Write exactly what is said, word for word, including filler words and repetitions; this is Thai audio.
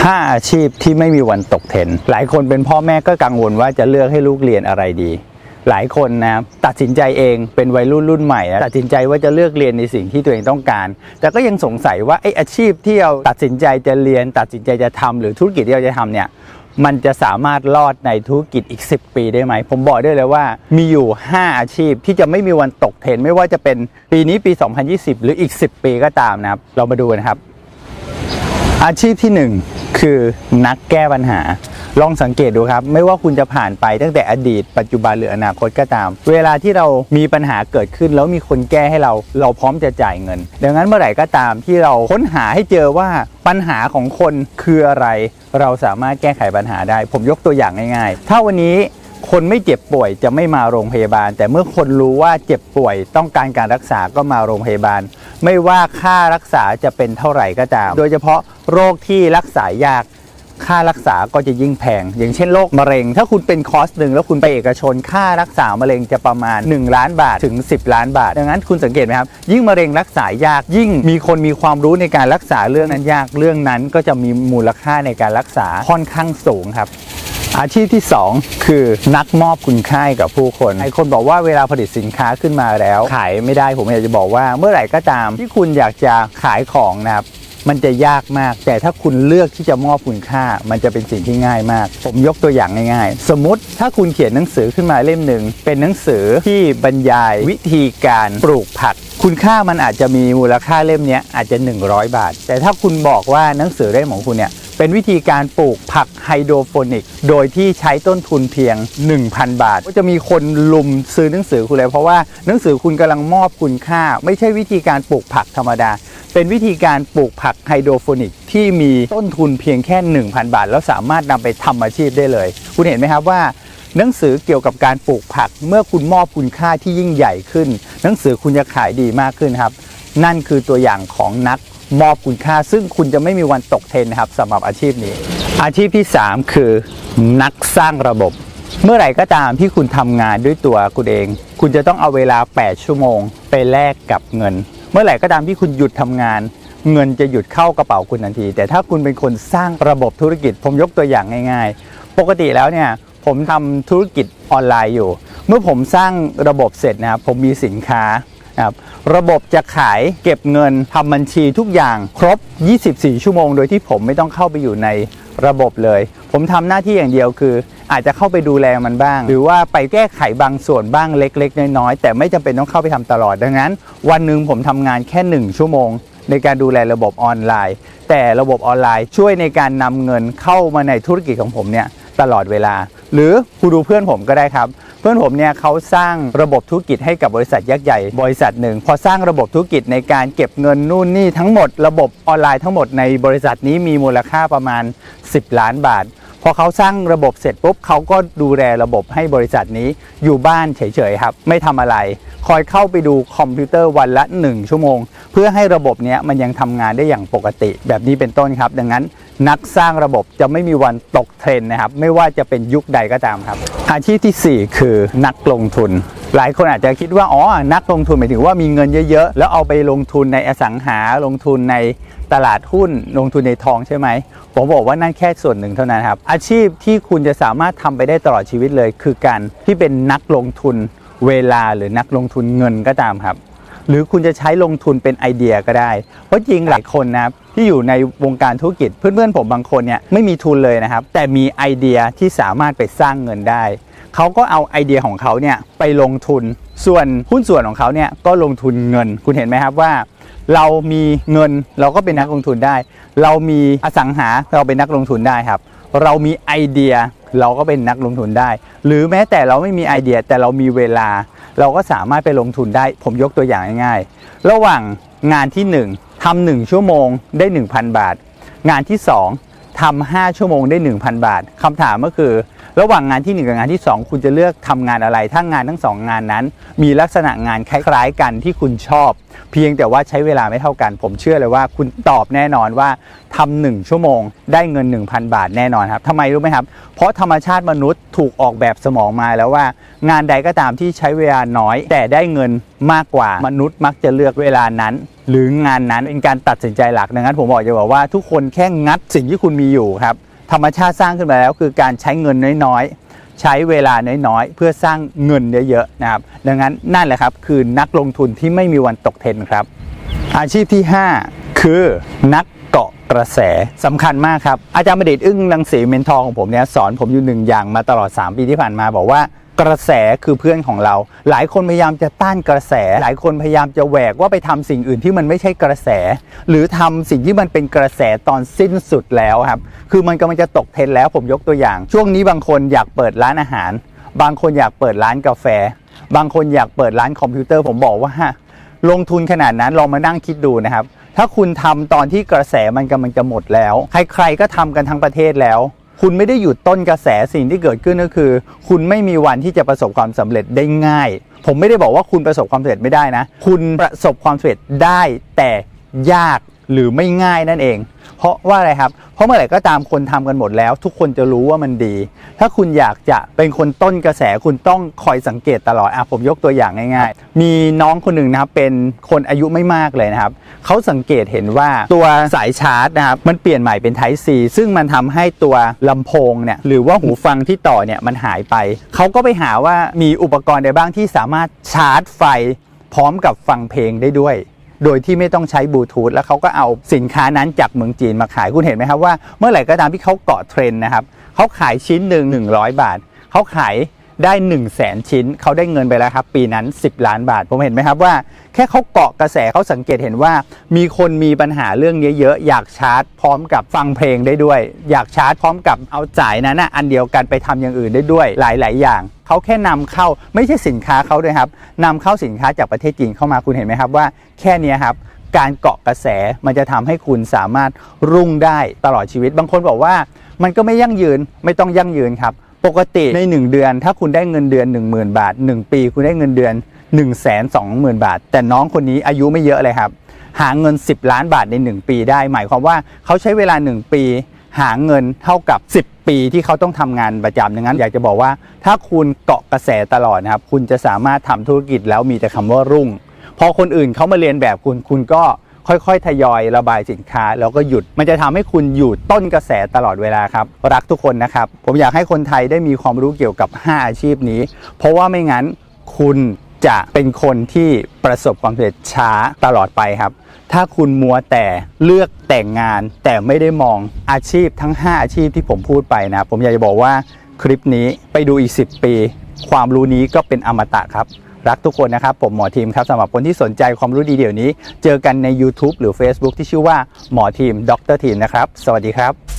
ห้าอาชีพที่ไม่มีวันตกเทรนด์หลายคนเป็นพ่อแม่ก็กังวลว่าจะเลือกให้ลูกเรียนอะไรดีหลายคนนะตัดสินใจเองเป็นวัยรุ่นรุ่นใหม่ตัดสินใจว่าจะเลือกเรียนในสิ่งที่ตัวเองต้องการแต่ก็ยังสงสัยว่าไอ้อาชีพที่เราตัดสินใจจะเรียนตัดสินใจจะทำหรือธุรกิจที่เราจะทำเนี่ยมันจะสามารถรอดในธุรกิจอีกสิบปีได้ไหมผมบอกได้เลยว่ามีอยู่ห้าอาชีพที่จะไม่มีวันตกเทรนด์ไม่ว่าจะเป็นปีนี้ปีสองพันยี่สิบหรืออีกสิบปีก็ตามนะครับเรามาดูนะครับอาชีพที่หนึ่งคือนักแก้ปัญหาลองสังเกตดูครับไม่ว่าคุณจะผ่านไปตั้งแต่อดีตปัจจุบันหรืออนาคตก็ตามเวลาที่เรามีปัญหาเกิดขึ้นแล้วมีคนแก้ให้เราเราพร้อมจะจ่ายเงินดังนั้นเมื่อไหร่ก็ตามที่เราค้นหาให้เจอว่าปัญหาของคนคืออะไรเราสามารถแก้ไขปัญหาได้ผมยกตัวอย่างง่ายๆถ้าวันนี้คนไม่เจ็บป่วยจะไม่มาโรงพยาบาลแต่เมื่อคนรู้ว่าเจ็บป่วยต้องการการรักษาก็มาโรงพยาบาลไม่ว่าค่ารักษาจะเป็นเท่าไหร่ก็ตามโดยเฉพาะโรคที่รักษายากค่ารักษาก็จะยิ่งแพงอย่างเช่นโรคมะเร็งถ้าคุณเป็นคอร์สหนึ่งแล้วคุณไปเอกชนค่ารักษามะเร็งจะประมาณหนึ่งล้านบาทถึงสิบล้านบาทดังนั้นคุณสังเกตไหมครับยิ่งมะเร็งรักษายากยิ่งมีคนมีความรู้ในการรักษาเรื่องนั้นยากเรื่องนั้นก็จะมีมูลค่าในการรักษาค่อนข้างสูงครับอาชีพที่สองคือนักมอบคุณค่ากับผู้คนไอ้คนบอกว่าเวลาผลิตสินค้าขึ้นมาแล้วขายไม่ได้ผมอยากจะบอกว่าเมื่อไหร่ก็ตามที่คุณอยากจะขายของนะครับมันจะยากมากแต่ถ้าคุณเลือกที่จะมอบคุณค่ามันจะเป็นสิ่งที่ง่ายมากผมยกตัวอย่างง่ายๆสมมุติถ้าคุณเขียนหนังสือขึ้นมาเล่มหนึ่งเป็นหนังสือที่บรรยายวิธีการปลูกผักคุณค่ามันอาจจะมีมูลค่าเล่มนี้อาจจะหนึ่งร้อยบาทแต่ถ้าคุณบอกว่าหนังสือเล่มของคุณเนี่ยเป็นวิธีการปลูกผักไฮโดรโปนิกโดยที่ใช้ต้นทุนเพียง หนึ่งพัน บาทก็จะมีคนลุมซื้อหนังสือคุณเลยเพราะว่าหนังสือคุณกำลังมอบคุณค่าไม่ใช่วิธีการปลูกผักธรรมดาเป็นวิธีการปลูกผักไฮโดรโปนิกที่มีต้นทุนเพียงแค่ หนึ่งพัน บาทแล้วสามารถนำไปทำอาชีพได้เลยคุณเห็นไหมครับว่าหนังสือเกี่ยวกับการปลูกผักเมื่อคุณมอบคุณค่าที่ยิ่งใหญ่ขึ้นหนังสือคุณจะขายดีมากขึ้นครับนั่นคือตัวอย่างของนักมอบคุณค่าซึ่งคุณจะไม่มีวันตกเทรนด์นะครับสำหรับอาชีพนี้อาชีพที่สามคือนักสร้างระบบเมื่อไหร่ก็ตามที่คุณทำงานด้วยตัวคุณเองคุณจะต้องเอาเวลาแปดชั่วโมงไปแลกกับเงินเมื่อไหร่ก็ตามที่คุณหยุดทำงานเงินจะหยุดเข้ากระเป๋าคุณทันทีแต่ถ้าคุณเป็นคนสร้างระบบธุรกิจผมยกตัวอย่างง่ายๆปกติแล้วเนี่ยผมทำธุรกิจออนไลน์อยู่เมื่อผมสร้างระบบเสร็จนะครับผมมีสินค้าครับระบบจะขายเก็บเงินทำบัญชีทุกอย่างครบยี่สิบสี่ชั่วโมงโดยที่ผมไม่ต้องเข้าไปอยู่ในระบบเลยผมทำหน้าที่อย่างเดียวคืออาจจะเข้าไปดูแลมันบ้างหรือว่าไปแก้ไขบางส่วนบ้างเล็กๆน้อยๆแต่ไม่จำเป็นต้องเข้าไปทำตลอดดังนั้นวันหนึ่งผมทำงานแค่หนึ่งชั่วโมงในการดูแลระบบออนไลน์แต่ระบบออนไลน์ช่วยในการนำเงินเข้ามาในธุรกิจของผมเนี่ยตลอดเวลาหรือคุณดูเพื่อนผมก็ได้ครับเพื่อนผมเนี่ยเขาสร้างระบบธุรกิจให้กับบริษัทยักษ์ใหญ่บริษัทหนึ่งพอสร้างระบบธุรกิจในการเก็บเงินนู่นนี่ทั้งหมดระบบออนไลน์ทั้งหมดในบริษัทนี้มีมูลค่าประมาณสิบล้านบาทพอเขาสร้างระบบเสร็จปุ๊บเขาก็ดูแลระบบให้บริษัทนี้อยู่บ้านเฉยๆครับไม่ทำอะไรคอยเข้าไปดูคอมพิวเตอร์วันละหนึ่งชั่วโมงเพื่อให้ระบบนี้มันยังทำงานได้อย่างปกติแบบนี้เป็นต้นครับดังนั้นนักสร้างระบบจะไม่มีวันตกเทรนด์นะครับไม่ว่าจะเป็นยุคใดก็ตามครับอาชีพที่สี่คือนักลงทุนหลายคนอาจจะคิดว่าอ๋อนักลงทุนหมายถึงว่ามีเงินเยอะๆแล้วเอาไปลงทุนในอสังหาลงทุนในตลาดหุ้นลงทุนในทองใช่ไหมผมบอกว่านั่นแค่ส่วนหนึ่งเท่านั้นครับอาชีพที่คุณจะสามารถทำไปได้ตลอดชีวิตเลยคือการที่เป็นนักลงทุนเวลาหรือนักลงทุนเงินก็ตามครับหรือคุณจะใช้ลงทุนเป็นไอเดียก็ได้เพราะจริงหลายคนนะครับที่อยู่ในวงการธุรกิจเพื่อนๆผมบางคนเนี่ยไม่มีทุนเลยนะครับแต่มีไอเดียที่สามารถไปสร้างเงินได้เขาก็เอาไอเดียของเขาเนี่ยไปลงทุนส่วนหุ้นส่วนของเขาเนี่ยก็ลงทุนเงินคุณเห็นไหมครับว่าเรามีเงินเราก็เป็นนักลงทุนได้เรามีอสังหาเราเป็นนักลงทุนได้ครับเรามีไอเดียเราก็เป็นนักลงทุนได้หรือแม้แต่เราไม่มีไอเดียแต่เรามีเวลาเราก็สามารถไปลงทุนได้ผมยกตัวอย่างง่ายๆระหว่างงานที่หนึ่งทำหนึ่งชั่วโมงได้ หนึ่งพัน บาทงานที่สองทำห้าชั่วโมงได้ หนึ่งพัน บาทคำถามก็คือระหว่างงานที่หนึ่งกับงานที่สองคุณจะเลือกทำงานอะไรถ้างานทั้งสองงานนั้นมีลักษณะงานคล้ายๆกันที่คุณชอบเพียงแต่ว่าใช้เวลาไม่เท่ากันผมเชื่อเลยว่าคุณตอบแน่นอนว่าทำหนึ่งชั่วโมงได้เงิน หนึ่งพัน บาทแน่นอนครับทำไมรู้ไหมครับเพราะธรรมชาติมนุษย์ถูกออกแบบสมองมาแล้วว่างานใดก็ตามที่ใช้เวลาน้อยแต่ได้เงินมากกว่ามนุษย์มักจะเลือกเวลานั้นหรืองานนั้นเป็นการตัดสินใจหลักดังนั้นผมบอกจะบอกว่าทุกคนแค่งัดสิ่งที่คุณมีอยู่ครับธรรมชาติสร้างขึ้นมาแล้วคือการใช้เงินน้อยๆใช้เวลาน้อยๆเพื่อสร้างเงินเยอะๆนะครับดังนั้นนั่นแหละครับคือนักลงทุนที่ไม่มีวันตกเทรนด์ครับอาชีพที่ห้าคือนักเกาะกระแสสำคัญมากครับอาจารย์บัณฑิตอึ้งรังสีเมนทอร์ของผมเนี่ยสอนผมอยู่หนึ่งอย่างมาตลอดสามปีที่ผ่านมาบอกว่ากระแสคือเพื่อนของเราหลายคนพยายามจะต้านกระแสหลายคนพยายามจะแหวกว่าไปทำสิ่งอื่นที่มันไม่ใช่กระแสหรือทำสิ่งที่มันเป็นกระแสตอนสิ้นสุดแล้วครับคือมันกำลังจะตกเทรนด์แล้วผมยกตัวอย่างช่วงนี้บางคนอยากเปิดร้านอาหารบางคนอยากเปิดร้านกาแฟบางคนอยากเปิดร้านคอมพิวเตอร์ผมบอกว่าลงทุนขนาดนั้นลองมานั่งคิดดูนะครับถ้าคุณทำตอนที่กระแสมันกำลังจะหมดแล้วใครๆก็ทำกันทั้งประเทศแล้วคุณไม่ได้หยุดต้นกระแสสิ่งที่เกิดขึ้นก็คือคุณไม่มีวันที่จะประสบความสำเร็จได้ง่ายผมไม่ได้บอกว่าคุณประสบความสำเร็จไม่ได้นะคุณประสบความสำเร็จได้แต่ยากหรือไม่ง่ายนั่นเองเพราะว่าอะไรครับเพราะเมื่อไหร่ก็ตามคนทำกันหมดแล้วทุกคนจะรู้ว่ามันดีถ้าคุณอยากจะเป็นคนต้นกระแสคุณต้องคอยสังเกตตลอดอ่ะผมยกตัวอย่างง่ายๆมีน้องคนหนึ่งนะครับเป็นคนอายุไม่มากเลยนะครับเขาสังเกตเห็นว่าตัวสายชาร์จนะครับมันเปลี่ยนใหม่เป็น Type C ซึ่งมันทำให้ตัวลำโพงเนี่ยหรือว่าหูฟังที่ต่อเนี่ยมันหายไปเขาก็ไปหาว่ามีอุปกรณ์ใดบ้างที่สามารถชาร์จไฟพร้อมกับฟังเพลงได้ด้วยโดยที่ไม่ต้องใช้บลูทูธแล้วเขาก็เอาสินค้านั้นจากเมืองจีนมาขายคุณเห็นไหมครับว่าเมื่อไหร่ก็ตามที่เขาเกาะเทรนด์นะครับเขาขายชิ้นหนึ่งหนึ่งร้อยบาทเขาขายได้หนึ่งแสนชิ้นเขาได้เงินไปแล้วครับปีนั้นสิบล้านบาทผมเห็นไหมครับว่าแค่เขาเกาะกระแสเขาสังเกตเห็นว่ามีคนมีปัญหาเรื่องเยอะๆอยากชาร์จพร้อมกับฟังเพลงได้ด้วยอยากชาร์จพร้อมกับเอาจ่ายนั้นนะอันเดียวกันไปทำอย่างอื่นได้ด้วยหลายๆอย่างเขาแค่นำเข้าไม่ใช่สินค้าเขาด้วยครับนำเข้าสินค้าจากประเทศจีนเข้ามาคุณเห็นไหมครับว่าแค่นี้ครับการเกาะกระแสมันจะทำให้คุณสามารถรุ่งได้ตลอดชีวิตบางคนบอกว่ามันก็ไม่ยั่งยืนไม่ต้องยั่งยืนครับปกติในหนึ่งเดือนถ้าคุณได้เงินเดือน หนึ่งหมื่น บาทหนึ่งปีคุณได้เงินเดือน หนึ่งแสนสองหมื่น บาทแต่น้องคนนี้อายุไม่เยอะเลยครับหาเงินสิบล้านบาทในหนึ่งปีได้หมายความว่าเขาใช้เวลาหนึ่งปีหาเงินเท่ากับสิบปีที่เขาต้องทำงานประจำดังนั้นอยากจะบอกว่าถ้าคุณเกาะกระแสตลอดนะครับคุณจะสามารถทำธุรกิจแล้วมีแต่คำว่ารุ่งพอคนอื่นเขามาเรียนแบบคุณคุณก็ค่อยๆทยอยระบายสินค้าแล้วก็หยุดมันจะทำให้คุณอยู่ต้นกระแสตลอดเวลาครับรักทุกคนนะครับผมอยากให้คนไทยได้มีความรู้เกี่ยวกับห้าอาชีพนี้เพราะว่าไม่งั้นคุณจะเป็นคนที่ประสบความสำเร็จช้าตลอดไปครับถ้าคุณมัวแต่เลือกแต่งงานแต่ไม่ได้มองอาชีพทั้งห้าอาชีพที่ผมพูดไปนะผมอยากจะบอกว่าคลิปนี้ไปดูอีกสิบปีความรู้นี้ก็เป็นอมตะครับรักทุกคนนะครับผมหมอทีมครับสำหรับคนที่สนใจความรู้ดีเดี๋ยวนี้เจอกันใน YouTube หรือ Facebook ที่ชื่อว่าหมอทีมดรทีมนะครับสวัสดีครับ